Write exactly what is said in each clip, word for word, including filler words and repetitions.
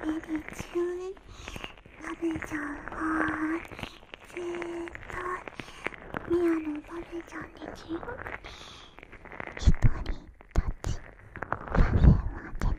れる中、バブちゃんはずーっとミアのバブちゃんですよ。一人立ちさせません。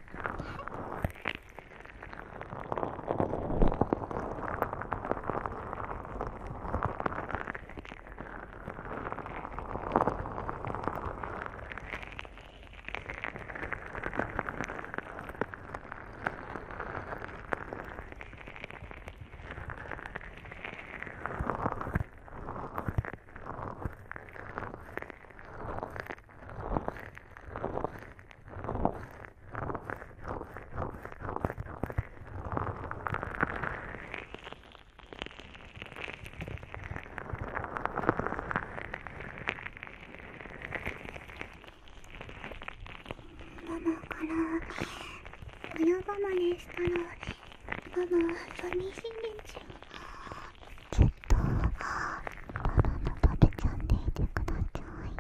ママから親離れしたらママ寂しいんですよ。ずっとママのバブちゃんでいてください。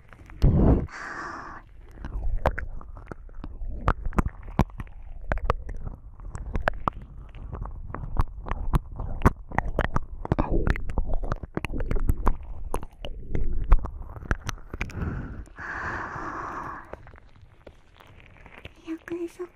約束ですよ。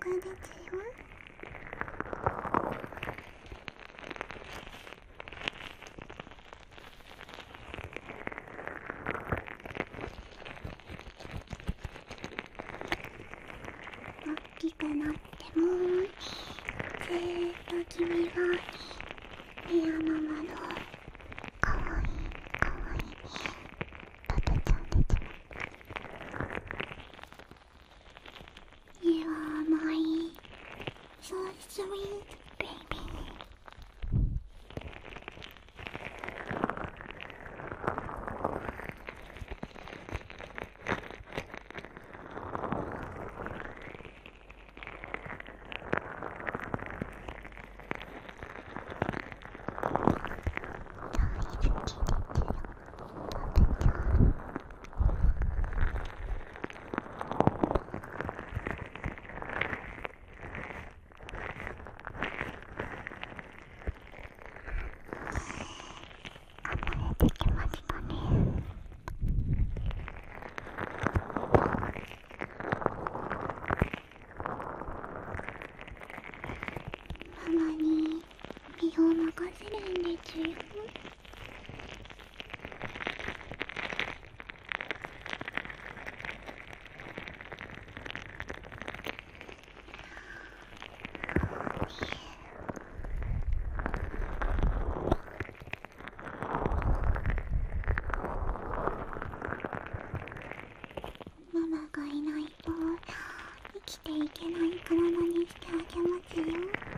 大きくなってもずーっと君はミアママのかわいいかわいいバブちゃんですよ。You are my so sweet baby. 大好きですよ、バブちゃん。離れてきましたね。ママに身を任せるんですよ。ママがいないと生きていけない体にしてあげますよ。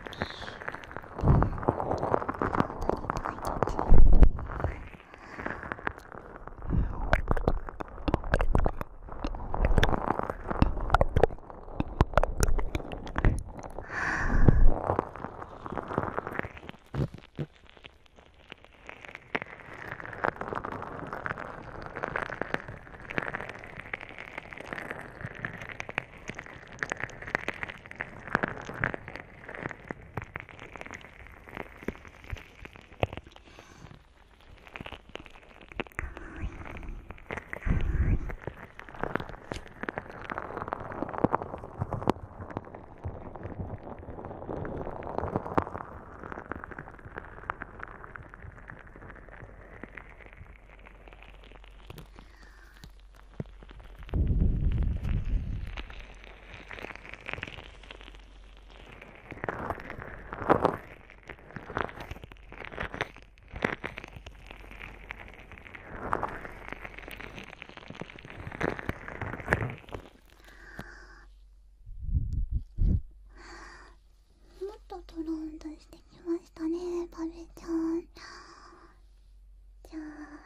もっとトロンとしてきましたね、バブちゃん。じゃあ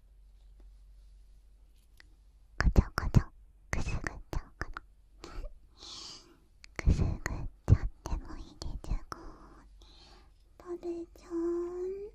カチャカチャくすぐっちゃおうかな。くすぐっちゃってもいいですか、バブちゃん。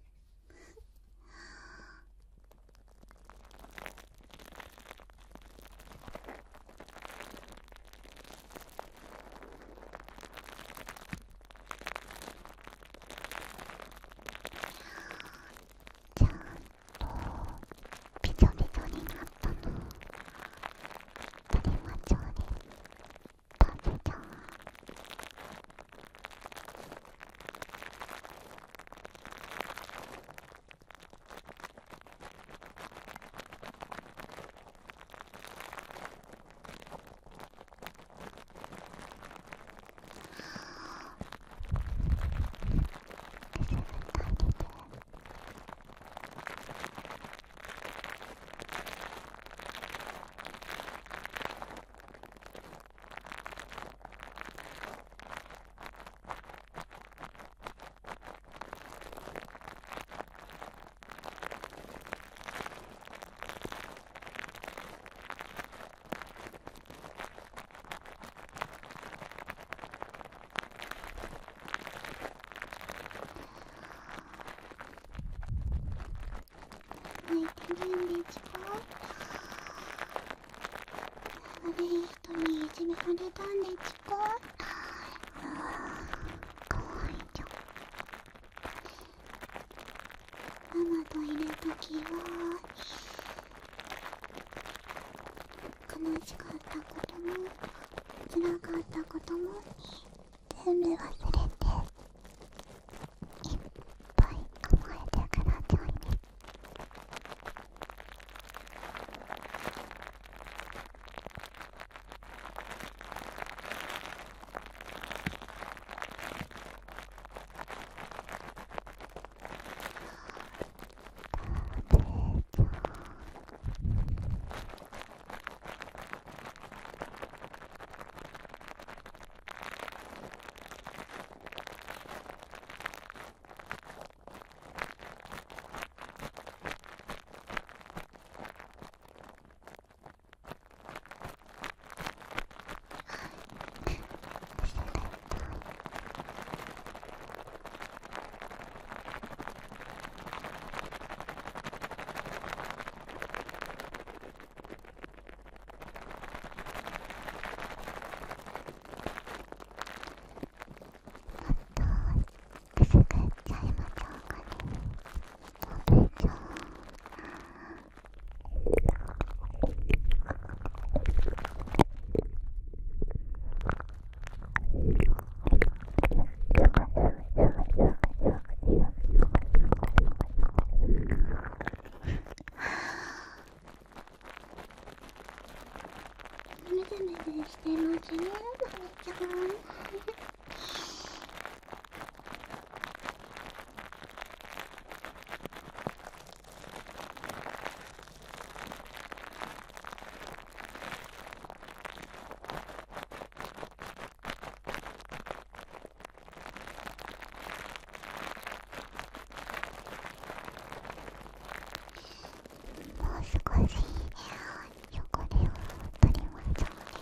れたんでちゅか。かわいいじゃん。ママといるときは悲しかったことも辛かったことも全部忘れていっぱい甘えてくださいね。くすぐっちゃいましょうかね。食べちゃう。ムズムズしてますね、マミちゃん。もう少し汚れを取りましょうね。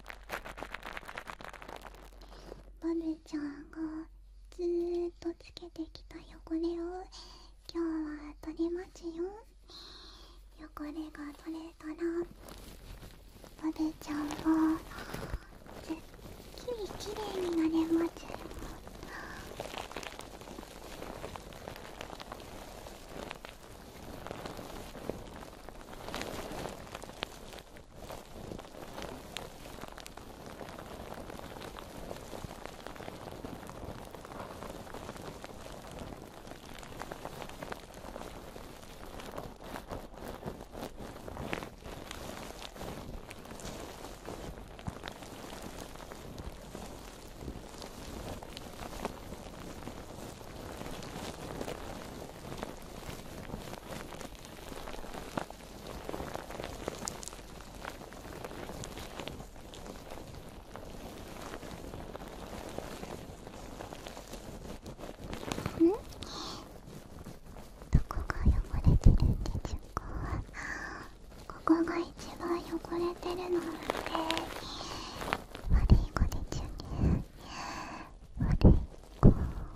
バルちゃんがずーっとつけてきた汚れを今日は取りますよ。汚れが取れたらバルちゃんはすっきりきれいになれますよ。ん？どこが汚れてるんでしょうか。ここが一番汚れてるのって悪い子でちゅね。悪い子。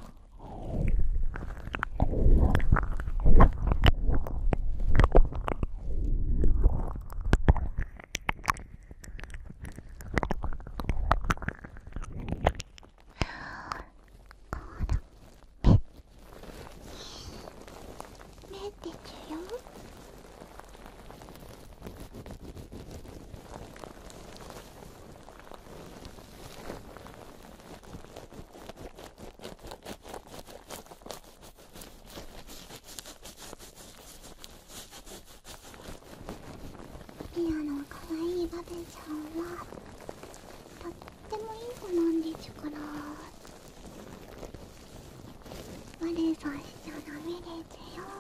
こうだ。目目ってちゅよ。リアの可愛いバベちゃんはとってもいい子なんですから。悪さしちゃダメですよ。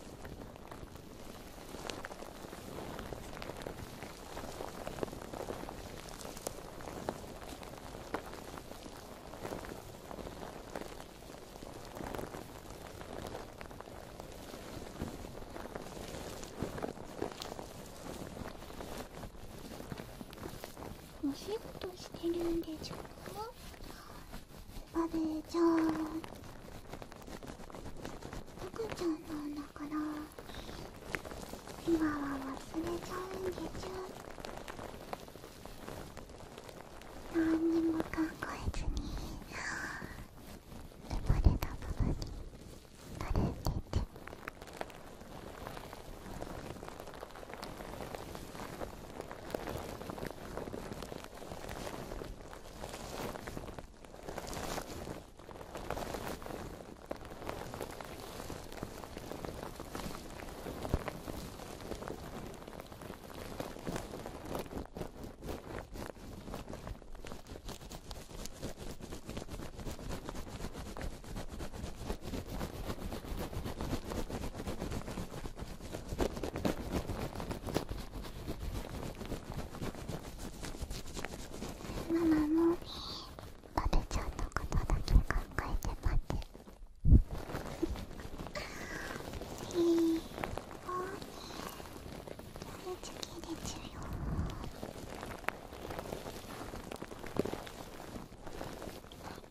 お仕事してるんでしょうか、バベちゃん。赤ちゃんなんだから今は忘れちゃうんでちゅ。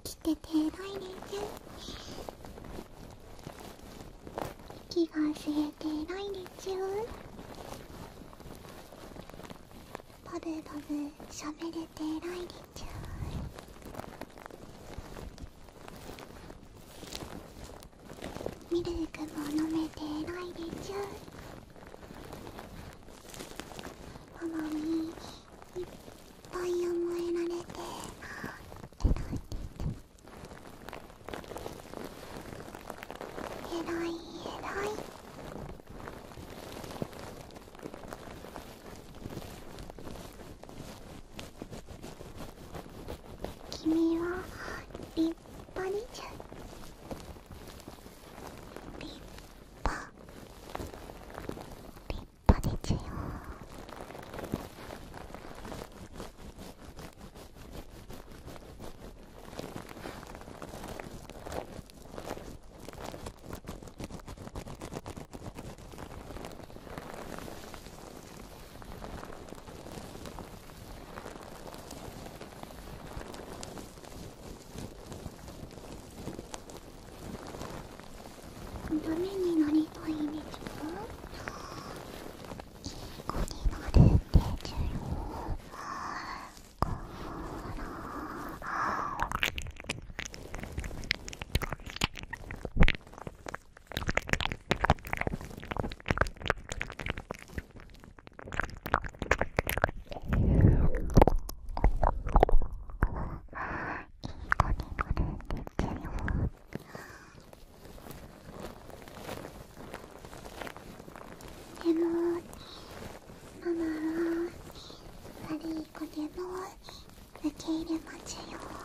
きてて偉いねちゅ。息が吸えて偉いねちゅ。バブバブしゃべれて偉いねちゅ。ミルクも飲めて偉いねちゅ。ママにいっぱい甘えられて偉いねちゅ。偉い偉い。君は立派でちゅ。立派立派でちゅよ。ダメになりたいねちゅ。いい子になるってちゅよ。こでもママは悪い子でも受け入れまちゅよ。